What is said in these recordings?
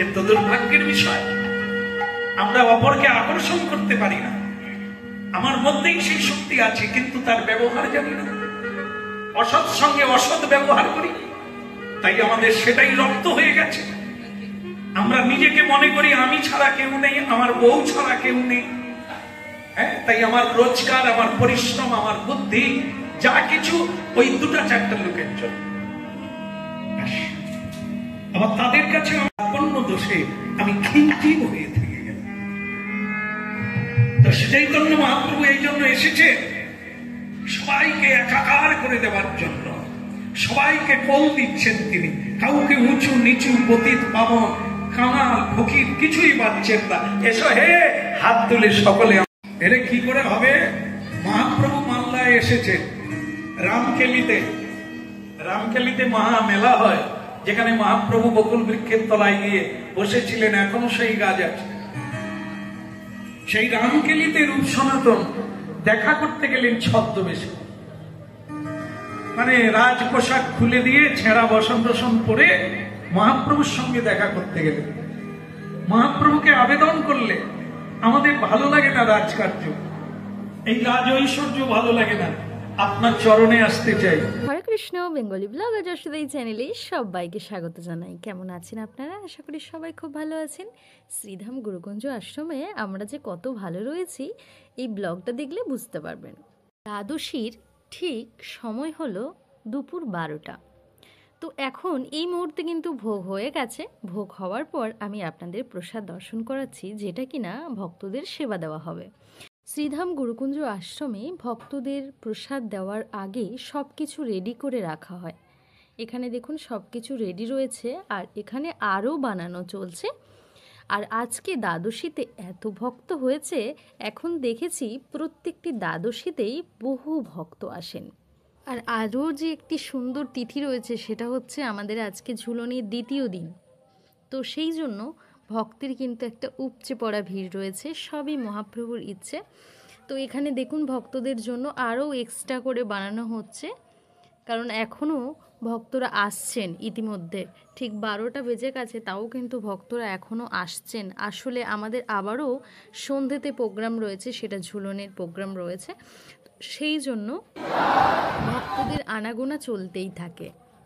কিন্তু দুর্ভাগ্যের বিষয় আমরা অপরকে আকর্ষণ করতে পারি না। আমার মধ্যেই সেই শক্তি আছে, কিন্তু তার ব্যবহার জানি না। অসৎ সঙ্গে অসৎ ব্যবহার করি, তাই আমাদের সেটাই রক্ত হয়ে গেছে। আমরা নিজেকে মনে করি আমি ছাড়া কেউ নেই, আমার বউ ছাড়া কেউ নেই। হ্যাঁ, তাই আমার রোজগার, আমার পরিশ্রম, আমার বুদ্ধি যা কিছু ওই দুটা চারটা লোকের জন্য। আবার তাদের কাছে অন্য দোষে আমি খিমখিম হয়ে থেকে গেলাম। তো সেটাই জন্য মহাপ্রভু এই জন্য এসেছে সবাইকে একাকার করে দেওয়ার জন্য। সবাইকে কোল দিচ্ছেন তিনি, কাউকে উঁচু নিচু পতিত পাবন কাঙাল ফকির কিছুই বাচ্চেন না। এসো হে, হাত তুলে সকলে। এরে কি করে হবে? মহাপ্রভু মাল্লায় এসেছে রামকেলিতে। রামকেলিতে মহা মেলা হয়, যেখানে মহাপ্রভু বকুল বৃক্ষের তলায় গিয়ে বসেছিলেন, এখনো সেই গাছ আছে। সেই রামকেলিতে রূপ সনাতন দেখা করতে গেলেন ছদ্মবেশে, মানে রাজ পোশাক খুলে দিয়ে ছেঁড়া বসন পরে মহাপ্রভুর সঙ্গে দেখা করতে গেলেন। মহাপ্রভুকে আবেদন করলে আমাদের ভালো লাগে না রাজকার্য, এই রাজ ঐশ্বর্য ভালো লাগে না, আপনার চরণে আসতে চাই। হরে কৃষ্ণ, বেঙ্গলি ব্লগার যশোদা এই চ্যানেলে সবাইকে স্বাগত জানাই। কেমন আছেন আপনারা? আশা করি সবাই খুব ভালো আছেন। শ্রীধাম গুরুকুঞ্জ আশ্রমে আমরা যে কত ভালো রয়েছি এই ব্লগটা দেখলে বুঝতে পারবেন। দ্বাদশীর ঠিক সময় হলো দুপুর 12টা। তো এখন এই মুহূর্তে কিন্তু ভোগ হয়ে গেছে। ভোগ হওয়ার পর আমি আপনাদের প্রসাদ দর্শন করাচ্ছি, যেটা কিনা ভক্তদের সেবা দেওয়া হবে। শ্রীধাম গুরুকুঞ্জ আশ্রমে ভক্তদের প্রসাদ দেওয়ার আগে সব কিছু রেডি করে রাখা হয়। এখানে দেখুন সব কিছু রেডি রয়েছে, আর এখানে আরও বানানো চলছে। আর আজকে দ্বাদশীতে এত ভক্ত হয়েছে, এখন দেখেছি প্রত্যেকটি দ্বাদশীতেই বহু ভক্ত আসেন। আর আরও যে একটি সুন্দর তিথি রয়েছে, সেটা হচ্ছে আমাদের আজকে ঝুলনির দ্বিতীয় দিন। তো সেই জন্য ভক্তের কিন্তু একটা উপচে পড়া ভিড় রয়েছে, সবই মহাপ্রভুর ইচ্ছে। তো এখানে দেখুন ভক্তদের জন্য আরও এক্সট্রা করে বানানো হচ্ছে, কারণ এখনও ভক্তরা আসছেন। ইতিমধ্যে ঠিক 12টা বেজে গেছে, তাও কিন্তু ভক্তরা এখনও আসছেন। আসলে আমাদের আবারও সন্ধ্যেতে প্রোগ্রাম রয়েছে, সেটা ঝুলনের প্রোগ্রাম রয়েছে, সেই জন্য ভক্তদের আনাগোনা চলতেই থাকে।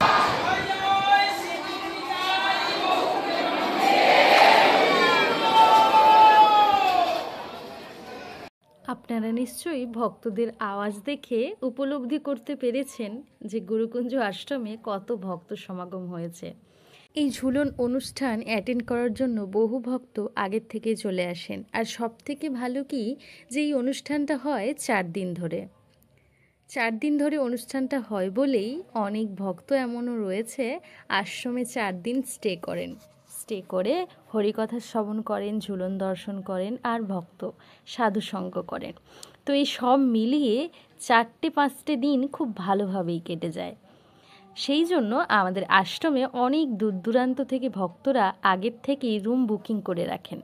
আপনারা নিশ্চয়ই ভক্তদের আওয়াজ দেখে উপলব্ধি করতে পেরেছেন যে গুরুকুঞ্জ আশ্রমে কত ভক্ত সমাগম হয়েছে। এই ঝুলন অনুষ্ঠান অ্যাটেন্ড করার জন্য বহু ভক্ত আগের থেকে চলে আসেন। আর সব থেকে ভালো কি যে এই অনুষ্ঠানটা হয় 4 দিন ধরে। 4 দিন ধরে অনুষ্ঠানটা হয় বলেই অনেক ভক্ত এমনও রয়েছে আশ্রমে 4 দিন স্টে করেন। স্টে করে হরিকথা শ্রবণ করেন, ঝুলন দর্শন করেন, আর ভক্ত সাধুসঙ্গ করেন। তো এই সব মিলিয়ে 4-5 দিন খুব ভালোভাবেই কেটে যায়। সেই জন্য আমাদের আশ্রমে অনেক দূর দূরান্ত থেকে ভক্তরা আগের থেকেই রুম বুকিং করে রাখেন।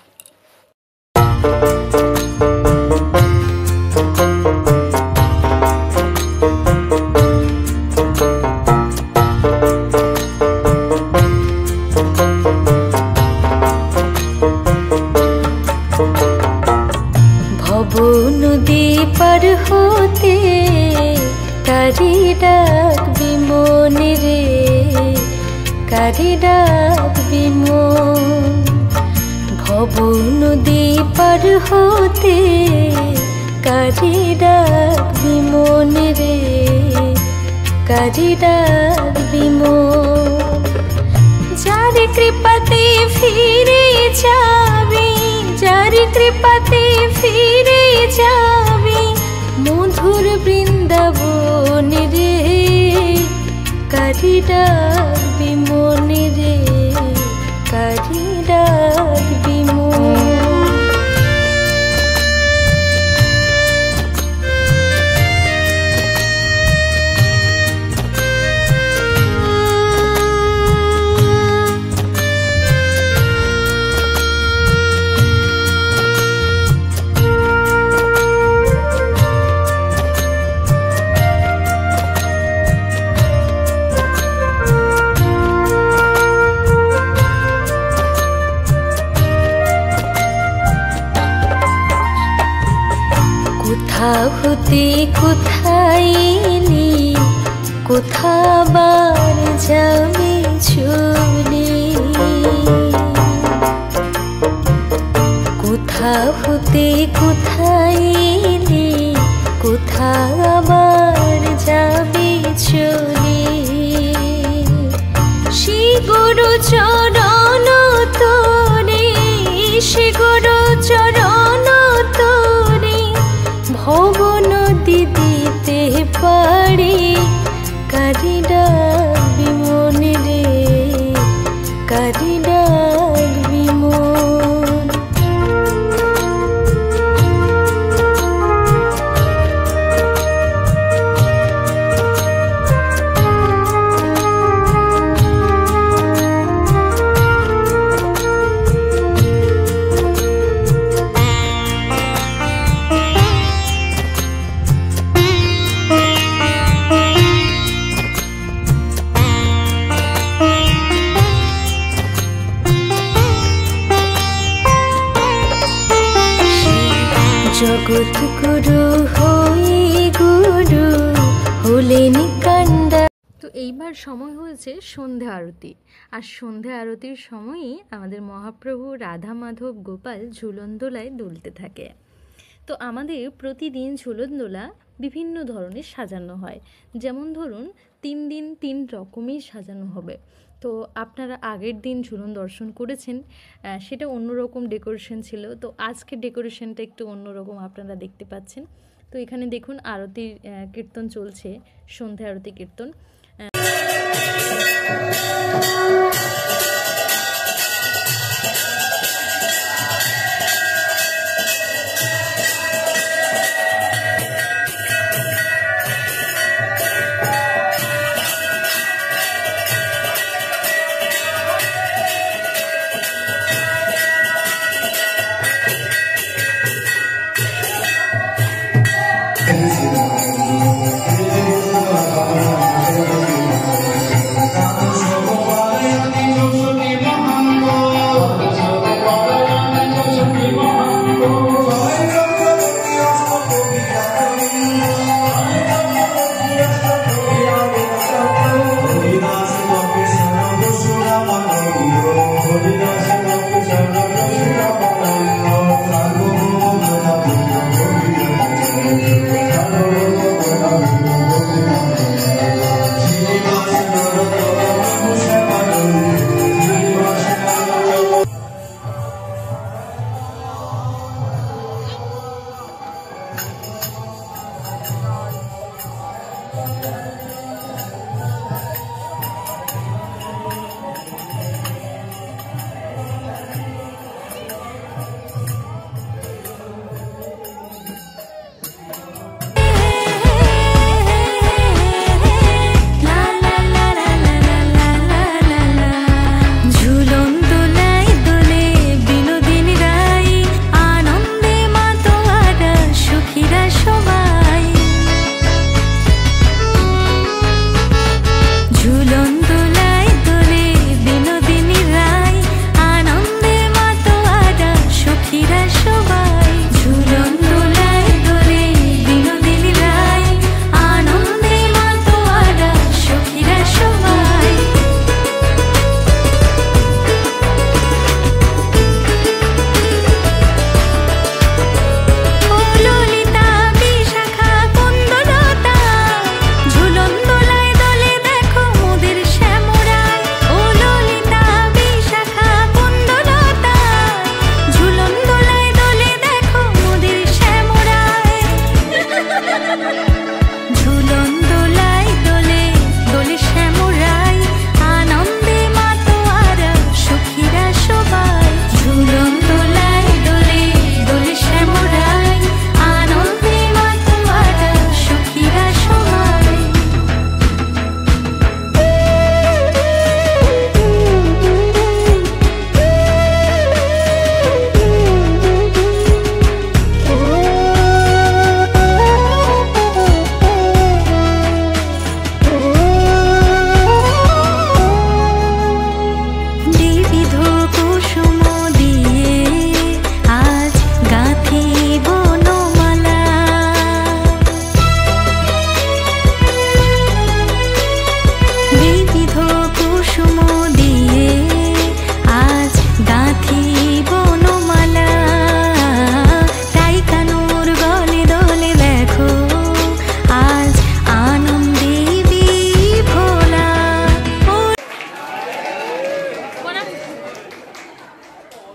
নদী পার হতে কারি ডাকবি মনে রে, কারি ডাকবি মন। ভব নদী পার হতে কারি ডাকবি মনে রে, কারি ডাকবি মন। যার কৃপাতে ফিরে যাবি, যার কৃপাতে ফিরে যাবি মধুর বৃন্দাবন রে, কারি ডাকবি মনে রে, কারি ডাকবি মন। হতে কোথায় এলি, কোথাবার যাবে চলে। কোথা হতে কোথায় এলি, কোথাবার যাবে চলে। সে গুরু চরণ তোরে, সে গুরু চরণ তোরে ভব নদী দিতে পারে। কারি ডাকবি মন রে, কারি ডাকবি মন। জগৎ গুরু হয়ে গুরু হলেন কান্ডা। তো এইবার সময় হয়েছে সন্ধে আরতি, আর সন্ধে আরতির সময়ই আমাদের মহাপ্রভু রাধা মাধব গোপাল ঝুলন দোলায় দুলতে থাকে। তো আমাদের প্রতিদিন ঝুলন দোলা বিভিন্ন ধরনের সাজানো হয়, যেমন ধরুন 3 দিন 3 রকমই সাজানো হবে। তো আপনারা আগের দিন ঝুলন দর্শন করেছেন, সেটা অন্যরকম ডেকোরেশন ছিল। তো আজকের ডেকোরেশনটা একটু অন্যরকম আপনারা দেখতে পাচ্ছেন। তো এখানে দেখুন আরতির কীর্তন চলছে, সন্ধে আরতি কীর্তন।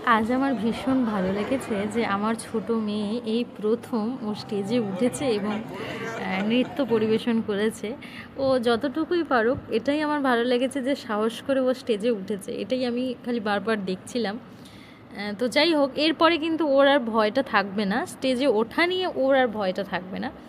আজ আমার ভীষণ ভালো লেগেছে যে আমার ছোট মেয়ে এই প্রথম ও স্টেজে উঠেছে এবং নৃত্য পরিবেশন করেছে। ও যতটুকুই পারুক, এটাই আমার ভালো লেগেছে যে সাহস করে ও স্টেজে উঠেছে। এটাই আমি খালি বারবার দেখছিলাম। তো যাই হোক, এরপরে কিন্তু ওর আর ভয়টা থাকবে না, স্টেজে ওঠা নিয়ে ওর আর ভয়টা থাকবে না।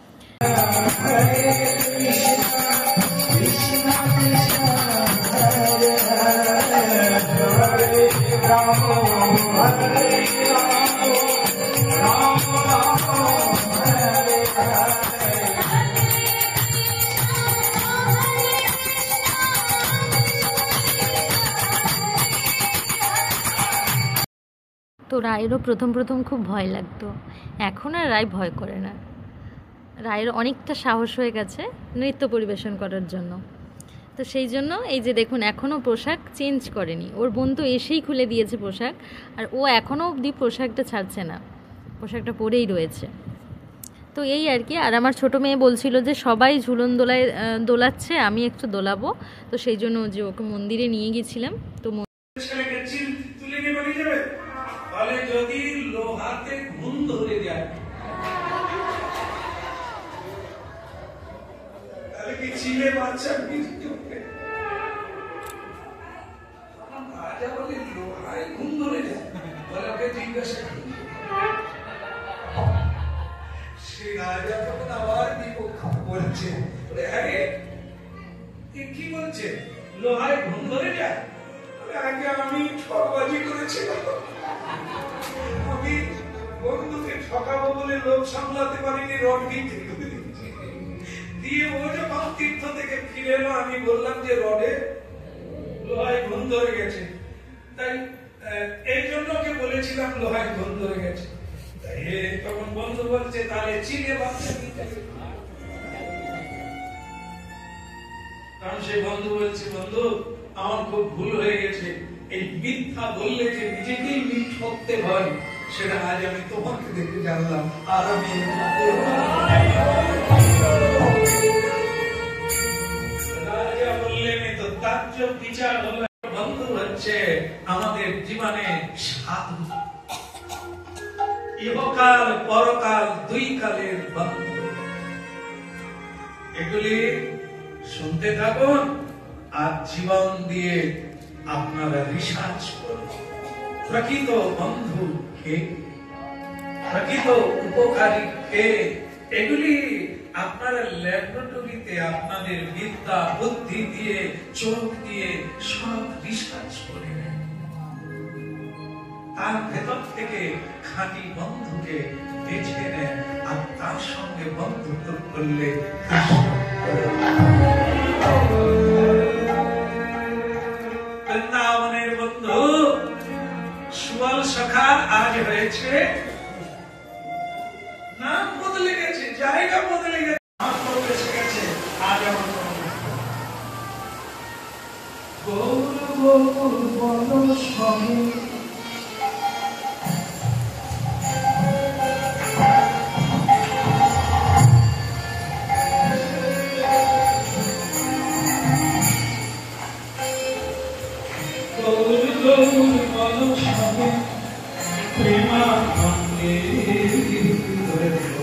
তো রায়েরও প্রথম খুব ভয় লাগতো, এখন আর রায় ভয় করে না। রায়ের অনেকটা সাহস হয়ে গেছে নৃত্য পরিবেশন করার জন্য। তো সেই জন্য এই যে দেখুন, এখনও পোশাক চেঞ্জ করেনি। ওর বোন তো এসেই খুলে দিয়েছে পোশাক, আর ও এখনও অবধি পোশাকটা ছাড়ছে না, পোশাকটা পরেই রয়েছে। তো এই আর কি। আর আমার ছোটো মেয়ে বলছিল যে সবাই ঝুলন দোলাচ্ছে, আমি একটু দোলাবো। তো সেই জন্য যে ওকে মন্দিরে নিয়ে গিয়েছিলাম। তো যদি লোহাতে ঘুম ধরে যায় তাহলে কি ছিলে বাচ্চা মৃত্যু? রাজা বলে লোহায় ঘুম ধরে যায়, বলাকে জিজ্ঞাসা করি। সে রাজা তখন আবার বিপক্ষ বলছে, আরে কি বলছে, লোহায় ঘুম ধরে যায়? আগে আমি ঠকবাজি করেছিলাম, আমি বন্ধুকে ঠকাবো বলে লোক সামলাতে পারিনি, রড বিক্রি করে দিয়েছি। দিয়ে ও যখন তীর্থ থেকে ফিরে এলো, আমি বললাম যে রডে লোহায় ঘুম ধরে গেছে, তাই এই জন্য ওকে বলেছিলাম লোহায় ঘুম ধরে গেছে। তখন বন্ধু বলছে তাহলে চিনে বাচ্চা দিতে। কারণ সেই বন্ধু বলছে, বন্ধু আমার খুব ভুল হয়ে গেছে, এই মিথ্যা বললে যে নিজেকেই মিথ্য করতে হয়, সেটা আজ আমি তোমাকে দেখে জানলাম। আর আমি রাজা বললেন তো তাজ্জব বিচার হলো, বন্ধু হচ্ছে আমাদের জীবনে সাধু, ইহকাল পরকাল দুই কালের বন্ধু। এগুলি শুনতে থাকুন আর জীবন দিয়ে আপনারা রিসার্চ করুন। প্রকৃত বন্ধু কে, প্রকৃত উপকারী কে, এগুলি আপনারা ল্যাবরেটরিতে আপনাদের বিদ্যা বুদ্ধি দিয়ে চোখ দিয়ে সব রিসার্চ করে নেন। তার ভেতর থেকে খাঁটি বন্ধুকে বেছে নেন আর তার সঙ্গে বন্ধুত্ব করলে বৃন্দাবনের বন্ধু সুবল সখা আজ হয়েছে, নাম বদলে গেছে, জায়গা বদলে গেছে, এসে গেছে। আজ আমার গৌর বল স্বামী প্রেমা